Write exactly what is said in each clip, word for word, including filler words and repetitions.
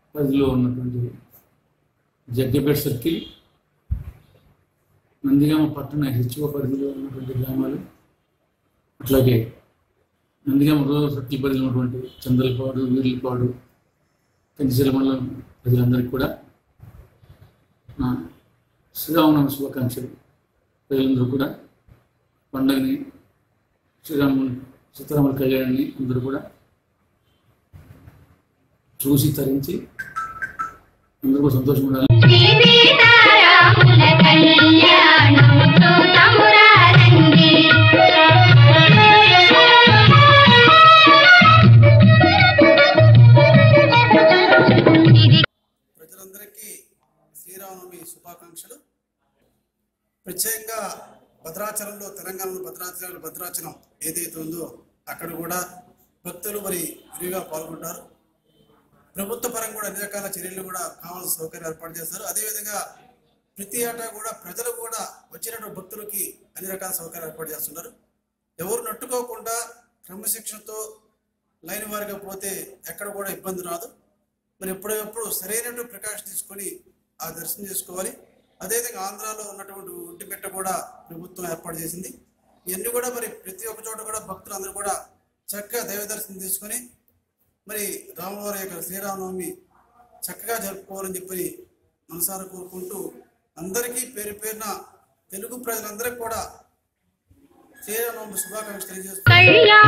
పరిధిలో ఉన్నటువంటి జగ్గపేట సర్కిల్, నందిగామ పట్టణ హెచ్ఓ పరిధిలో ఉన్నటువంటి గ్రామాలు, అట్లాగే నందిగామ రూరల్ సర్కిల్ పరిధిలో ఉన్నటువంటి చందలపాడు, వీర్లపాడు, కంచిశీల మండలం ప్రజలందరికీ కూడా నా శ్రీరామనవమి శుభాకాంక్షలు. ప్రజలందరూ కూడా పండుగని, శ్రీరాముని సీతారాముల కళ్యాణాన్ని అందరూ కూడా చూసి తరించి అందరూ కూడా సంతోషంగా ఉండాలి. ప్రజలందరికీ శ్రీరామనవమి శుభాకాంక్షలు. ప్రత్యేకంగా భద్రాచలంలో, తెలంగాణలో భద్రాచలం భద్రాచలం ఏదైతే ఉందో అక్కడ కూడా భక్తులు మరి విరివిగా పాల్గొంటారు. ప్రభుత్వ పరంగా కూడా అన్ని రకాల చర్యలు కూడా కావాల్సిన సౌకర్యాలు ఏర్పాటు చేస్తారు. అదేవిధంగా ప్రతి ఏటా కూడా ప్రజలు కూడా వచ్చినటువంటి భక్తులకి అన్ని రకాల సౌకర్యాలు ఏర్పాటు చేస్తున్నారు. ఎవరు నట్టుకోకుండా క్రమశిక్షణతో లైన్ వారిగా పోతే ఎక్కడ కూడా ఇబ్బంది రాదు. మరి ఎప్పుడెప్పుడు సరైనటువంటి ప్రికాషన్ తీసుకొని ఆ దర్శనం చేసుకోవాలి. అదేవిధంగా ఆంధ్రాలో ఉన్నటువంటి ఒంటిపెట్ట కూడా ప్రభుత్వం ఏర్పాటు చేసింది. ఇవన్నీ కూడా మరి ప్రతి ఒక్క చోట కూడా భక్తులు అందరూ కూడా చక్కగా దైవ దర్శనం తీసుకొని మరి రామవారి యొక్క శ్రీరామనవమి చక్కగా జరుపుకోవాలని చెప్పి మనసారా కోరుకుంటూ అందరికీ పేరు పేరున తెలుగు ప్రజలందరికీ కూడా శ్రీరామనవమి శుభాకాంక్షలు తెలియజేస్తున్నాను.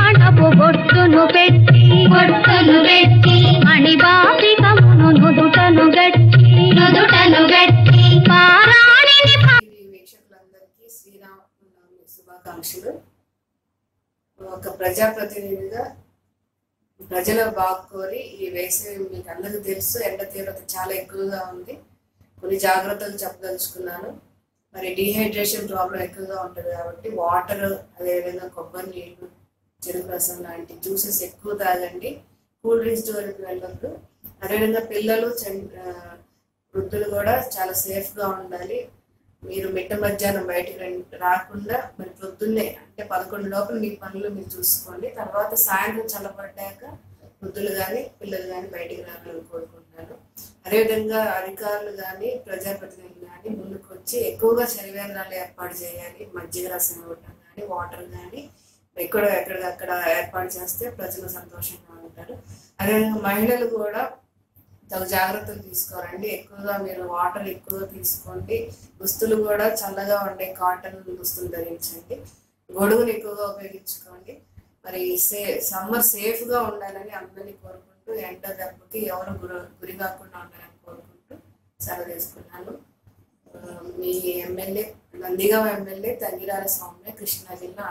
వీక్షకులందరికీ శ్రీరామనవమి శుభాకాంక్షలు. ఒక ప్రజాప్రతినిధిగా ప్రజల బాగుకోరి ఈ వేసవి మీకు అందరికీ తెలుసు, ఎండ తీవ్రత చాలా ఎక్కువగా ఉంది. కొన్ని జాగ్రత్తలు చెప్పదలుచుకున్నాను. మరి డీహైడ్రేషన్ ప్రాబ్లం ఎక్కువగా ఉంటుంది కాబట్టి వాటర్, అదేవిధంగా కొబ్బరి నీళ్ళు, చెరుకు రసం లాంటి జ్యూసెస్ ఎక్కువ తాగండి. కూల్ డ్రింక్స్ జోలికి వెళ్ళొద్దు. అదేవిధంగా పిల్లలు, వృద్ధులు కూడా చాలా సేఫ్గా ఉండాలి. మీరు మిట్ట మధ్యాహ్నం బయటకు రాకుండా మరి పొద్దున్నే అంటే పదకొండు లోపల మీ పనులు మీరు చూసుకోండి. తర్వాత సాయంత్రం చల్లబడ్డాక వృద్ధులు కానీ పిల్లలు కానీ బయటికి రావాలని కోరుకుంటున్నాను. అదేవిధంగా అధికారులు కానీ ప్రజాప్రతినిధులు కానీ ముందుకు వచ్చి ఎక్కువగా చలివేంద్రాలు ఏర్పాటు చేయాలి. మజ్జిగ రసం ఇవ్వటం కానీ, వాటర్ కానీ ఎక్కడ ఎక్కడికక్కడ ఏర్పాటు చేస్తే ప్రజలు సంతోషంగా ఉంటారు. అదేవిధంగా మహిళలు కూడా తగు జాగ్రత్తలు తీసుకోరండి. ఎక్కువగా మీరు వాటర్ ఎక్కువగా తీసుకోండి. దుస్తులు కూడా చల్లగా ఉండే కాటన్ దుస్తులు ధరించండి. గొడుగును ఎక్కువగా ఉపయోగించుకోండి. మరి సే సమ్మర్ సేఫ్గా ఉండాలని అందరినీ కోరుకుంటూ, ఎండ దెబ్బకి ఎవరు గురి గురి కాకుండా ఉండాలని కోరుకుంటూ సెలవు తీసుకున్నాను. మీ ఎమ్మెల్యే, నందిగామ ఎమ్మెల్యే తంగిరాల స్వామి, కృష్ణా జిల్లా.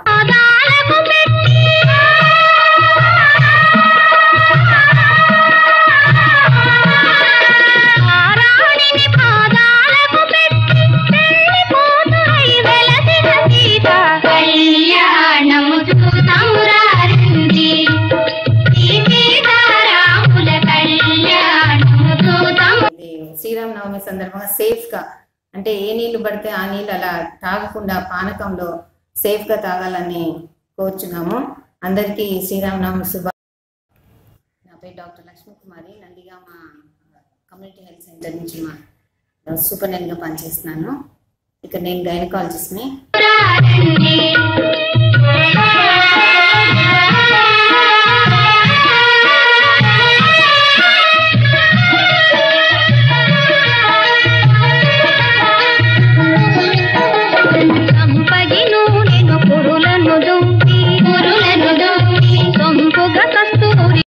శ్రీరామనవమి సందర్భంగా సేఫ్ గా, అంటే ఏ నీళ్లు పడితే ఆ నీళ్ళు అలా తాగకుండా పానకంలో సేఫ్ గా తాగాలని కోరుచున్నాము. అందరికీ శ్రీరామనవమి శుభ. నా పేరు doctor Lakshmi Kumari, Nandigama community health centre నుంచి మా సూపరింటెండెంట్ గా పనిచేస్తున్నాను. ఇక్కడ నేను గైనకాలజిస్ట్ ని.